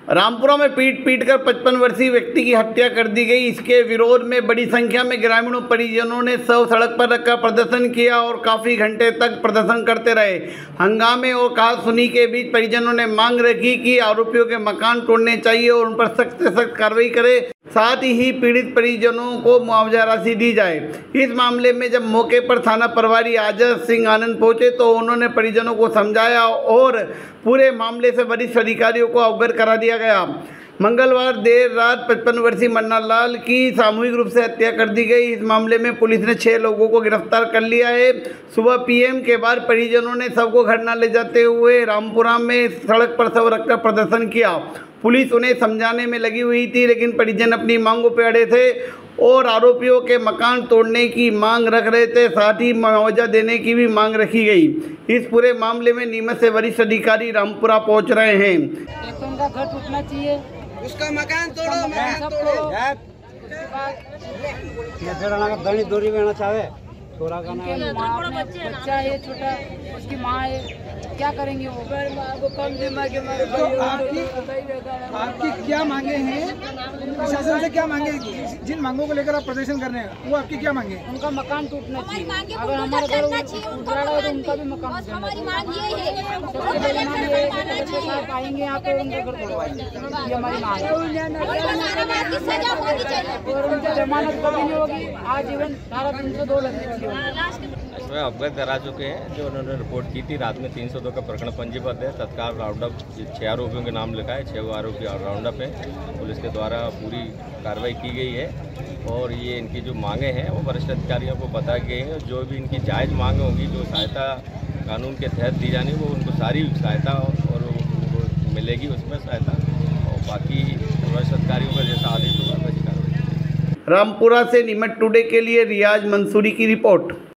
रामपुरा में पीट कर 55 वर्षीय व्यक्ति की हत्या कर दी गई। इसके विरोध में बड़ी संख्या में ग्रामीणों परिजनों ने शव सड़क पर रखकर प्रदर्शन किया और काफ़ी घंटे तक प्रदर्शन करते रहे। हंगामे और कहा-सुनी के बीच परिजनों ने मांग रखी कि आरोपियों के मकान तोड़ने चाहिए और उन पर सख्त से सख्त कार्रवाई करे, साथ ही पीड़ित परिजनों को मुआवजा राशि दी जाए। इस मामले में जब मौके पर थाना प्रभारी आजाद सिंह आनंद पहुंचे तो उन्होंने परिजनों को समझाया और पूरे मामले से वरिष्ठ अधिकारियों को अवगत करा दिया गया। मंगलवार देर रात 55 वर्षीय मन्ना लाल की सामूहिक रूप से हत्या कर दी गई। इस मामले में पुलिस ने 6 लोगों को गिरफ्तार कर लिया है। सुबह पीएम के बाद परिजनों ने शव को घर न ले जाते हुए रामपुरा में सड़क पर शव रखकर प्रदर्शन किया। पुलिस उन्हें समझाने में लगी हुई थी, लेकिन परिजन अपनी मांगों पर अड़े थे और आरोपियों के मकान तोड़ने की मांग रख रहे थे, साथ ही मुआवजा देने की भी मांग रखी गई। इस पूरे मामले में नीमच से वरिष्ठ अधिकारी रामपुरा पहुंच रहे हैं। एक तो उनका घर टूटना चाहिए, उसका मकान तोड़ो, मकान तोड़ो। दड़ी दूरी में चाहे छोरा का बच्चा है छोटा, उसकी माँ है, क्या करेंगे वो कम दिमाग के मारे। आपकी क्या मांगे हैं? प्रशासन से क्या मांगे? जिन मांगों को लेकर आप प्रदर्शन कर रहे हैं वो आपकी क्या मांगे? उनका मकान टूटना चाहिए। अगर हमारा घर टूट रहा है तो उनका भी मकान टूटना चाहिए। आएंगे यहाँ पे उनके घर तोड़वाएंगे, ये हमारी मांग है। और उनकी जमानत कभी नहीं होगी, आजीवन धारा 302 लगनी चाहिए। इसमें अवगत करा चुके हैं। जो उन्होंने रिपोर्ट की थी रात में 302 का प्रकरण पंजीबद्ध है। तत्काल राउंड अप 6 आरोपियों के नाम लिखा है, 6 आरोपी राउंड अप है। पुलिस के द्वारा पूरी कार्रवाई की गई है और ये इनकी जो मांगे हैं वो वरिष्ठ अधिकारियों को बताई गई हैं। जो भी इनकी जायज़ मांगे होंगी, जो सहायता कानून के तहत दी जानी, वो उनको सारी सहायता और मिलेगी उसमें सहायता, और बाकी वरिष्ठ अधिकारियों का जैसा आदेश होगा वैसी कार्रवाई। रामपुरा से नीमच टुडे के लिए रियाज मंसूरी की रिपोर्ट।